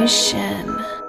Ocean.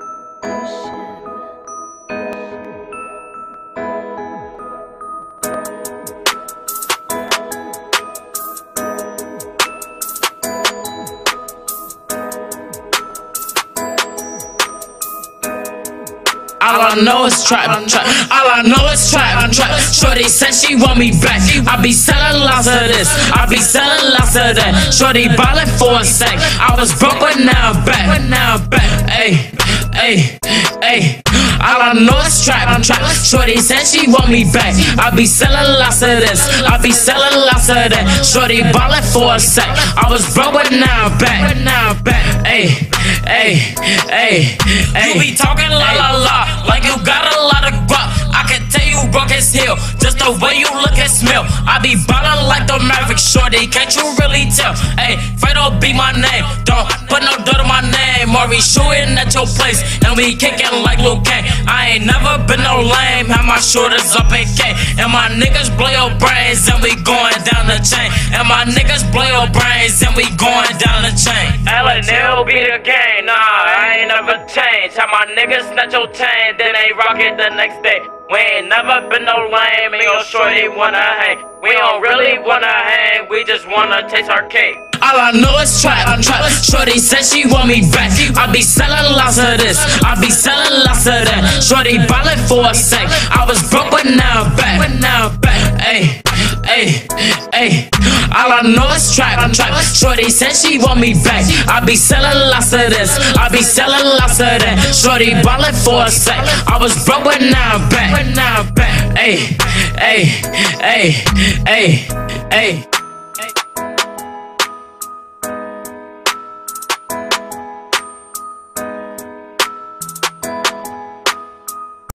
All I know is trap. All I know is trap. Shorty said she want me back. I be selling lots of this. I be selling lots of that. Shorty ballin' for a sec. I was broke, but now I'm back. Ayy, ayy, ayy. All I know is trap. Shorty said she want me back. I be selling lots of this. I be selling lots of that. Shorty ballin' for a sec. I was broke, but now I'm back. Ayy, ayy, ayy, ayy. You be talking la la la, like you got a lot of guap. I can tell you broke as hell, just the way you look and smell. I be ballin' like the Maverick, shorty, can't you really tell? Ayy, Fredo be my name, don't put no dirt on my name. Or we shootin' at your place, and we kickin' like Luke Kane. I ain't never been no lame, have my shoulders up in K. And my niggas blow your brains, and we going down the chain. And my niggas blow your brains, and we going down the chain. LNL be the game, nah, I ain't never changed. Have my niggas snatch your chain, then they rock it the next day. We ain't never been no lame, and your shorty wanna hang. We don't really wanna hang, we just wanna taste our cake. All I know is trap. Shorty said she want me back. I be selling lots of this. I be selling lots of that. Shorty ballin' for a sec. I was broke, but now I'm back. Ayy, ayy, ayy. All I know is trap. Shorty said she want me back. I be selling lots of this. I be selling lots of that. Shorty ballin' for a sec. I was broke, but now I'm back. Ayy, ayy, ayy, ayy, ayy.